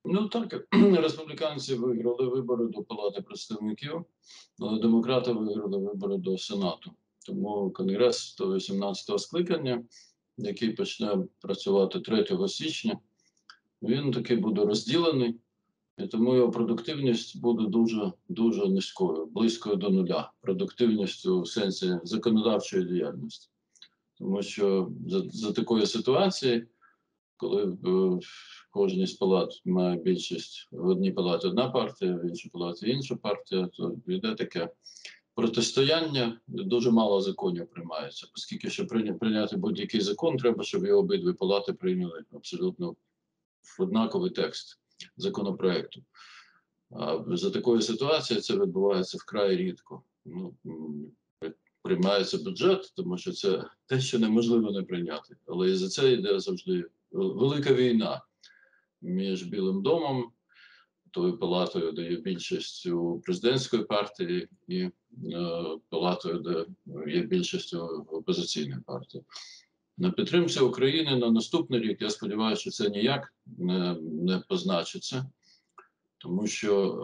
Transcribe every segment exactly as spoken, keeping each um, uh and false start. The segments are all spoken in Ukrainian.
Ну так, республіканці виграли вибори до Палати представників, але демократи виграли вибори до Сенату. Тому Конгрес сто вісімнадцятого скликання, який почне працювати третього січня, він таки буде розділений, і тому його продуктивність буде дуже дуже низькою, близькою до нуля. Продуктивність у сенсі законодавчої діяльності. Тому що за, за такої ситуації, коли в кожній з палат має більшість, в одній палаті одна партія, в іншій палаті інша партія, то йде таке протистояння, дуже мало законів приймається, оскільки, щоб прийняти будь-який закон, треба, щоб його обидві палати прийняли абсолютно в однаковий текст законопроекту. А за такої ситуації це відбувається вкрай рідко. Ну, приймається бюджет, тому що це те, що неможливо не прийняти. Але і за це йде завжди велика війна між Білим домом, тою палатою, де є більшість у президентської партії, і е, палатою, де є більшість у опозиційної партії. На підтримці України на наступний рік, я сподіваюся, що це ніяк не, не позначиться, тому що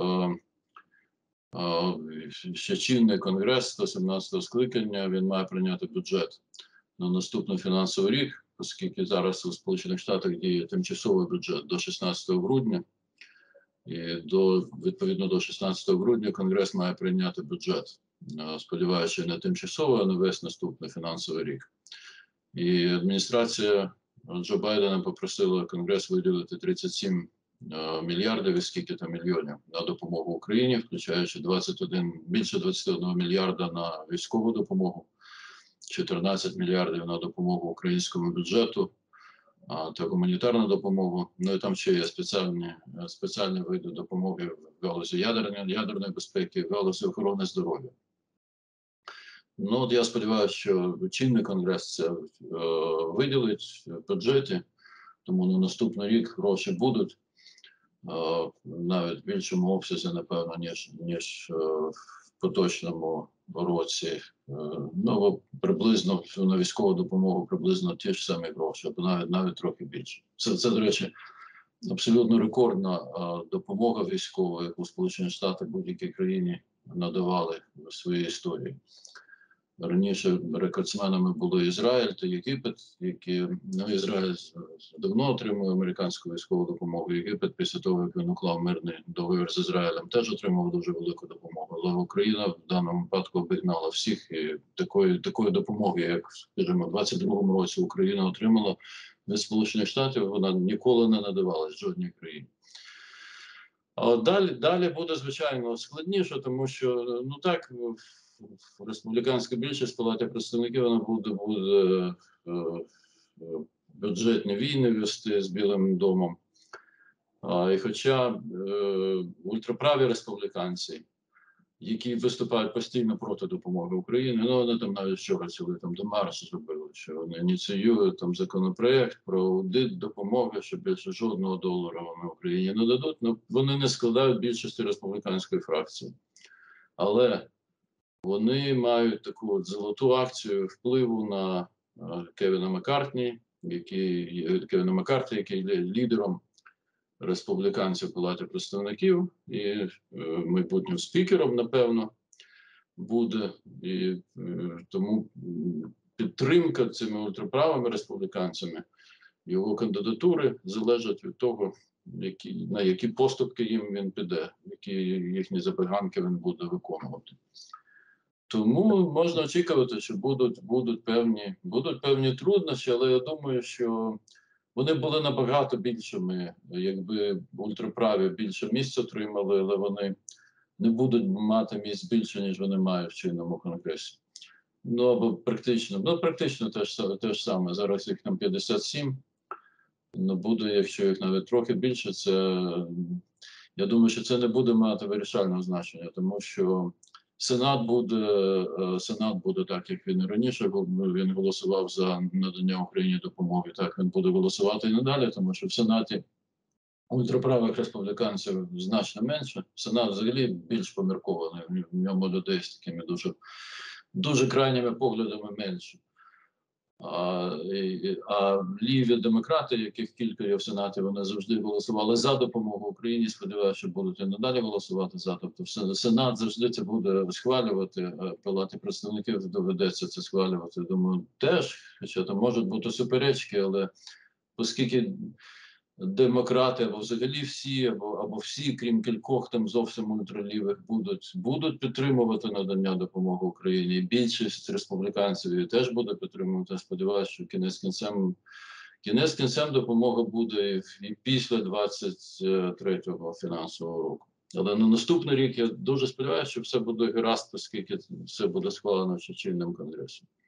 е, е, ще чинний Конгрес сто сімнадцятого скликання, він має прийняти бюджет на наступний фінансовий рік, оскільки зараз у Сполучених Штатах діє тимчасовий бюджет до шістнадцятого грудня, і до, відповідно до шістнадцятого грудня Конгрес має прийняти бюджет, сподіваючись, не тимчасово, а на весь наступний фінансовий рік. І адміністрація Джо Байдена попросила Конгрес виділити тридцять сім мільярдів і скільки там мільйонів на допомогу Україні, включаючи двадцять один, більше двадцять один мільярда на військову допомогу, чотирнадцять мільярдів на допомогу українському бюджету а, та гуманітарну допомогу. Ну і там ще є спеціальні, спеціальні види допомоги в галузі ядерної, ядерної безпеки, в галузі охорони здоров'я. Ну от я сподіваюся, що чинний Конгрес це е, виділить в бюджеті, тому на наступний рік гроші будуть е, навіть в більшому обсязі, напевно, ніж, ніж е, в поточному році. Е, ну, приблизно на військову допомогу приблизно ті ж самі гроші, або навіть, навіть трохи більше. Це, це, до речі, абсолютно рекордна е, допомога військова, яку Сполучені Штати будь-якій країні надавали в своїй історії. Раніше рекордсменами були Ізраїль та Єгипет, які, ну, Ізраїль давно отримує американську військову допомогу. Єгипет після того, як він уклав мирний договір з Ізраїлем, теж отримав дуже велику допомогу. Але Україна в даному випадку обігнала всіх, і такої, такої допомоги, як, скажімо, в двадцять другому році Україна отримала від Сполучених Штатів, вона ніколи не надавалась жодній країні. А далі, далі буде, звичайно, складніше, тому що, ну так, республіканська більшість в Палаті представників, вона буде, буде е, е, бюджетні війни вести з Білим домом. А, і хоча е, ультраправі республіканці, які виступають постійно проти допомоги Україні, ну вони там навіть вчора цілий там демарш зробили, що вони ініціюють там законопроект про аудит допомоги, що більше жодного долара вони Україні не дадуть. Ну, вони не складають більшості республіканської фракції. Але вони мають таку от золоту акцію впливу на uh, Кевіна Маккартні, який, Кевіна Маккарті, який є лідером республіканців в Палаті представників і е, майбутнім спікером, напевно, буде. І е, тому підтримка цими ультраправими республіканцями, його кандидатури залежать від того, які, на які поступки їм він піде, які їхні забаганки він буде виконувати. Тому можна очікувати, що будуть, будуть, певні, будуть певні труднощі, але я думаю, що вони були набагато більшими, якби ультраправі більше місць отримали, але вони не будуть мати місць більше, ніж вони мають в чинному Конгресі. Ну, або практично, ну, практично те ж, те ж саме. Зараз їх там п'ятдесят сім, ну, буде, якщо їх навіть трохи більше, це, я думаю, що це не буде мати вирішального значення, тому що Сенат буде, Сенат буде так, як він і раніше, він голосував за надання Україні допомоги, так він буде голосувати і надалі, тому що в Сенаті ультраправих республіканців значно менше. Сенат взагалі більш поміркований, в ньому людей з такими дуже, дуже крайніми поглядами менше. А, і- а ліві демократи, яких кілька є в Сенаті, вони завжди голосували за допомогу Україні. Сподіваюся, що будуть і надалі голосувати за. Тобто, все- Сенат завжди це буде схвалювати. а Палаті представників доведеться це схвалювати. Думаю, теж, хоча там можуть бути суперечки, але оскільки демократи або взагалі всі, або або всі, крім кількох там зовсім ультралівих, будуть будуть підтримувати надання допомоги Україні. І більшість республіканців її теж буде підтримувати. Сподіваюся, що кінець кінцем кінець кінцем допомога буде і, і після двадцять третього фінансового року. Але на наступний рік я дуже сподіваюся, що все буде гаразд, оскільки все буде схвалено ще чинним конгресом.